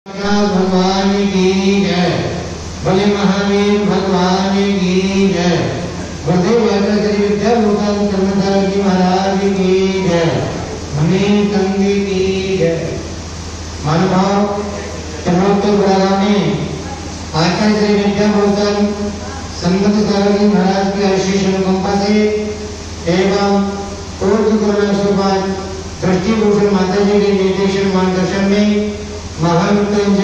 भगवान की जय। बोले महावीर भगवान की जय। गुरुदेव श्री विद्याभूषण कर्मचारी जी महाराज की जय। हमें संघ की जय। मानभाव चरणोत्तर में आचार्य श्री विद्याभूषण संबंध जी महाराज की आशीष अनुकंपा से एवं पूर्व कोरोना सोपान दृष्टिभूषण माता जी के निर्देशन मार्गदर्शन में महान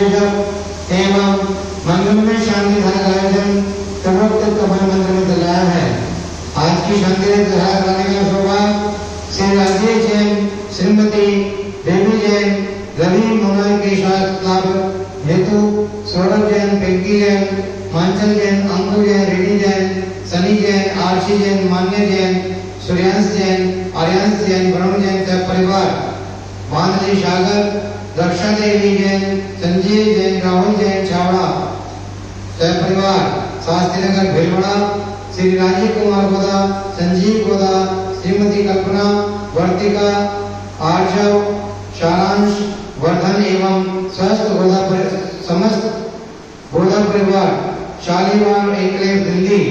एवं मंगलमय शांति धारा का आयोजन सर्वोत्तम कमल मंदिर में चलाया है। आज की शांति धारा करने का सौभाग्य श्री राजेश जैन, श्रीमती देवी जैन, रवि मोहन के साथ लाभ हेतु सौरभ जैन, पिंकी जैन, मांचल जैन, अंकुर जैन, रेडी जैन, सनी जैन, आरसी जैन, मान्य जैन, सूर्यांश जैन, आर्यांश जैन, वरुण जैन का परिवार, मानली सागर, रक्षा देवी जैन, संजीव जैन, राहुल जैन छावड़ा परिवार, शास्त्री नगर भीलवाड़ा, श्री राजीव कुमार गोदा, संजीव गोदा, श्रीमती कल्पना, वर्तिका, आर्षव, सारांश, वर्धन एवं स्वस्थ गोदा समस्त गोदा परिवार, शालीवार एनक्लेव दिल्ली,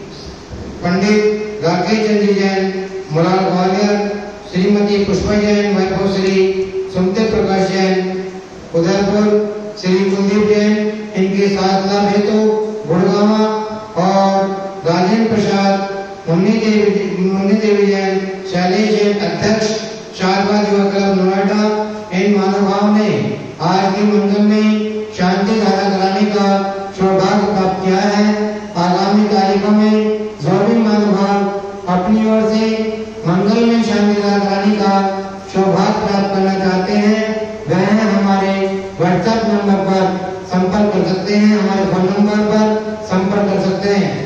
पंडित राकेश चंद्र जैन, मुरार ग्वालियर, श्रीमती पुष्पा जैन, वैभव श्री सुमते प्रकाश जैन, उदयपुर, श्री कुलदीप जैन, इनके साथ लाभ हेतु गुड़गावा और राजेंद्र प्रसाद, मुन्नी देवी जैन, शैलेश जैन अध्यक्ष शारबाद युवा क्लब नोएडा, इन महानुभाव ने आज के मंगल में शांति धारा कराने का सौभाग्य प्राप्त किया है। आगामी तारीखों में जो भी महानुभाव अपनी ओर से मंगल में शांति धारा कराने का सौभाग्य प्राप्त करना चाहते हैं, वह हमारे व्हाट्सएप नंबर पर संपर्क कर सकते हैं, हमारे फोन नंबर पर संपर्क कर सकते हैं।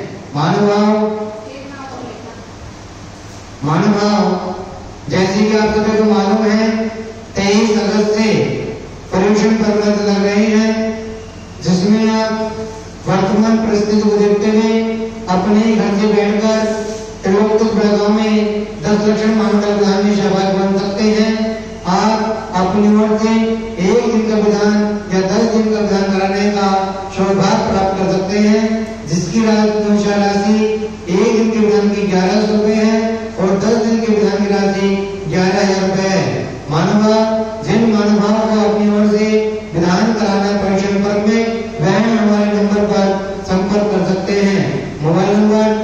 मानवभाव जैसे कि आप सभी को मालूम है 23 अगस्त से पर्यूषण पर्व लग रहे हैं, जिसमें आप वर्तमान परिस्थिति को देखते हुए अपने घर से बैठकर त्रिलोक बेलगांव में 10 लक्षण मानव विधान में सहभागी बन सकते हैं। आप अपनी ओर से 1 दिन का विधान या 10 दिन का विधान कराने का सौभाग्य प्राप्त कर सकते हैं, जिसकी राशि 1 दिन के विधान की 1100 रुपए है और 10 दिन के विधान की राशि 11,000 रुपए है। जिन मानवाओं को अपनी ओर से विधान कराना पर्यूषण पर्व में, वह हमारे नंबर पर संपर्क कर सकते हैं। Mobile number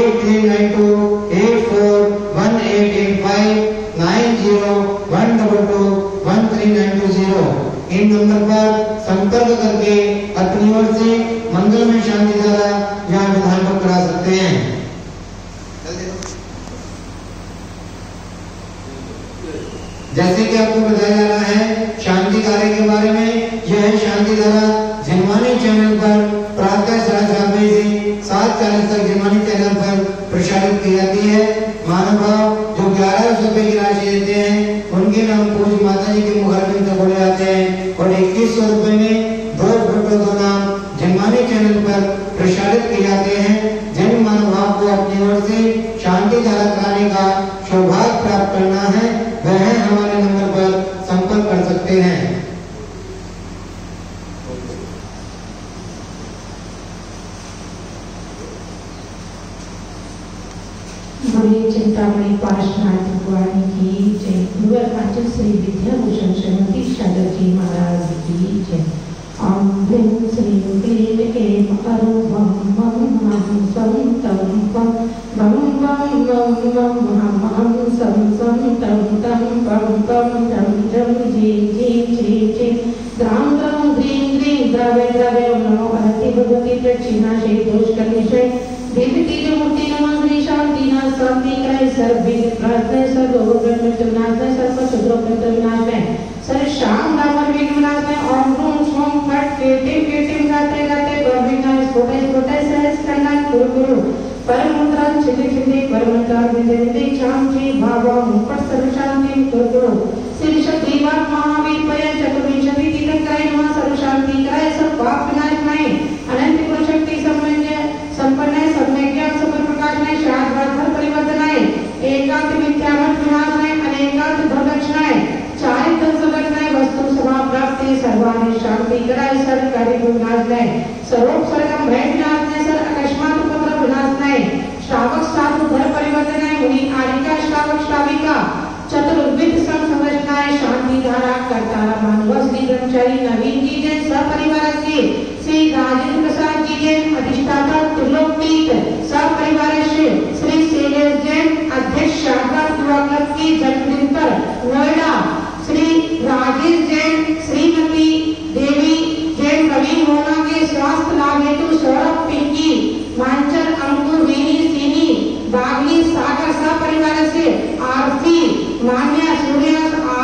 83948418859012213920। इन नंबर पर संपर्क करके अपनी ओर से मंगल में शांति धारा या विधान को करा सकते हैं। जैसे कि आपको बताया जा रहा है शांति कार्य के बारे में, यह शांति धारा जिनवानी चैनल पर प्रातः 7:30 बजे से 7:40 तक जिनवानी चैनल पर प्रसारित की जाती है। मानवभाव जो 1100 रुपए की राशि देते हैं, उनके नाम पूज्य माता जी के मुखारबिंद से बोले जाते हैं और 2100 रुपए में 2 फोटो 2 नाम जिनवानी चैनल पर प्रसारित किए जाते हैं। जिन मानवभाव को अपनी ओर से शांति धारा कराने का सौभाग्य प्राप्त करना है, वह हमारे नंबर पर संपर्क कर सकते हैं। चिंतामणि पार्श्वनाथ भगवान की जय। गुरु आचार्य श्री विद्याभूषण श्रीमती शारदा जी महाराज की जय। ओम ह्रीं श्रीं क्लीं ऐं अरुं वं वं हं सं तं वं वं वं वं वं हं सं तं तं वं वं झं झं झीं झीं झीं झीं द्रां द्रौं द्रीं द्रीं द्रवे द्रवे। ओम नमो भगवती भगवती प्रक्षिणाशे दोषकर्निशे देवी तेजो मूर्ति नमः श्री शांति ना शांति करे सर्वे प्रार्थना सर्व ब्रह्म विनाश में सर्व शुद्र ब्रह्म विनाश में सर शाम दामन विघ्न विनाश में ओम ह्रूं स्वं फट केटिम गाते गाते परविना स्फोटे सहस कन्नन गुरु परम मुद्रा छिदे परमकार विदे चाम जी भावा मुपट सर्व शांति गुरु श्री शक्ति वाक महावीर पय चतुर्विंशति तीर्थंकराय नमः सर्व शांति कराय सब पाप विनाश में अनंत गुण शक्ति संपन्न सम्यज्ञ सब प्रकाश में शास्त्र परिवर्तनाय एकांत मिथ्यामत विनाशनाय अनेकांत भवदक्षणाय चारित्र सदक्षणाय वस्तु सभा प्राप्ति सर्वानि शांति वेंकटाई सर कार्य विनाश नाही, सर्वोपसर्गम भय विनाश नाही सर, अकस्मात उपद्रव विनाश नाही, श्रावक साधु घर परिवर्तन आहे, मुनि आरिका श्रावक श्राविका चतुर्विध संरचनाएं, शांति धारा करतारा मानव श्री ब्रह्मचारी नवीन जी जैन सपरिवार से श्री राजेंद्र प्रसाद जी जैन अधिष्ठाता त्रिलोकपीठ सपरिवार से श्री शैलेश जैन अध्यक्ष शाखा युवा क्लब की जन्मदिन पर नोएडा श्री राजेश जैन श्रीमती देवी जैन प्रवीण मोना के स्वास्थ्य लाभ हेतु सौरभ पिंकी मांचल अंकुर रीनी सीनी बागली सागर सपरिवार से आरती मान्या सूर्य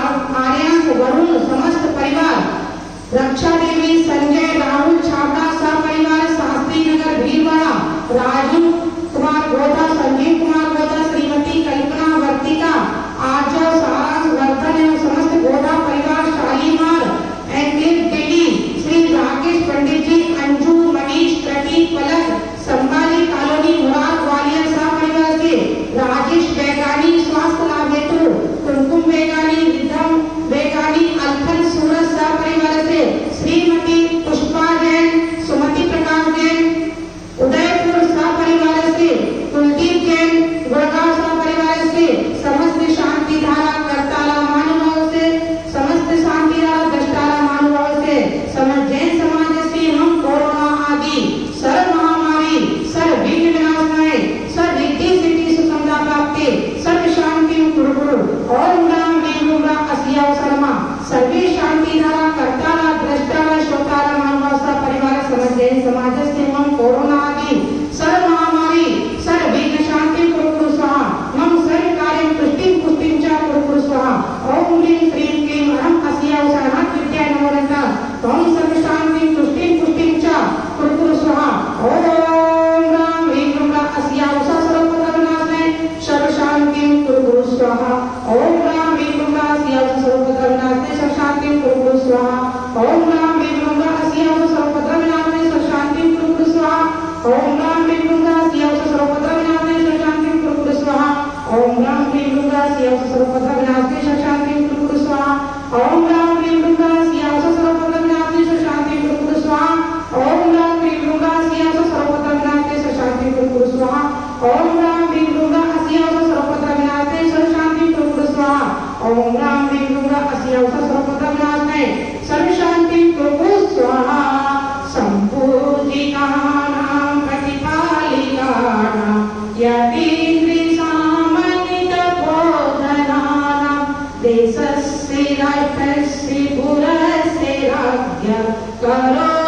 आर्यन वरुण समस्त परिवार रक्षा देवी संजय राहुल छाबड़ा सपरिवार शास्त्री नगर भीलवाड़ा राजू कुमार गोदा संजीव कुमार गोदा श्रीमती कल्पना वर्तिका आर्जव सारांश वर्धन एवं समस्त गोदा परिवार शालीमार एंक्लेव दिल्ली श्री राकेश पंडित जी अंजू मनीष प्रतीक पलक संभाजी कॉलोनी मुराद ग्वालियर सपरिवार से राजेश बेगानी स्वास्थ्य लाभ हेतु कुमकुम बेगानी विधम बेगानी अल्थन सूरत सपरिवार से श्रीमती पुष्पा जैन सुमति प्रकाश जैन उदयपुर सपरिवार से कुलदीप जैन गुड़गांव सपरिवार से समस्त शांति धारा करताला महानुभाव से समस्त शांति धारा दृष्टाला महानुभाव से समस्त जैन समाज से हम कोरोना आदि सर्व महामारी सर्व विघ्न विनाशनाय सर्व रिद्धि सिद्धि सुसमता प्राप्ति सर्व शांति कुरकुरु ओम राम वीरुरा अस्या शर्मा सर्वे शांति धारा करताला दृष्टाला श्रोताला महानुभाव सपरिवार समस्त जैन समाज से हम कोरोना आदि सर्व महामारी सर्व विघ्न शांति कुरकुरु स्वाहा मम सर्व कार्य पुष्टिं पुष्टिं च कुरकुरु स्वाहा ओम ह्रीं श्रीं क्लीं अहं अस्या शरणात् विद्या नमोरता ओम सर्व शांति पुष्टिं पुष्टिं च कुरकुरु स्वाहा ओम राम वीरुरा अस्या सर्वपदविनाशनाय सर्व शांतिं कुरकुरु स्वाहा ओम राम वीरुरा अस्या सर्वपदविनाशनाय सर्व शांतिं कुरकुरु स्वाहा ओम राम वीरुरा अस्या सर्वपदविनाशनाय सर्व शांतिं कुरकुरु स्वाहा ओम राम वीरुरा अस्या सर्वपदविनाशनाय सर्व शांतिं कुरकुरु स्वाहा ओम राम वीरुरा अस्या सर्वपदविनाशनाय सर्व शांतिं कुरकुरु स्वाहा ओम राम वीरुरा अस्या सर्वपदविनाशनाय सर्व शांतिं कुरकुरु स्वाहा ओम राम वीरुरा अस्या सर्वपदविनाशनाय सर्व शांतिं कुरकुरु स्वाहा ओम राम वीरुरा अस्या सर्वपदविनाशनाय सर्व शांतिं कुरकुरु स्वाहा ओम राम वीरुरा अस्या सर्वपदविनाशनाय सर्व शांतिं कुरकुरु स्वाहा संपूजितानां प्रतिपालिकानां यतीन्द्रियसामन्वितबोधनानां देशस्य राष्ट्रस्य पुरस्य राज्ञ करो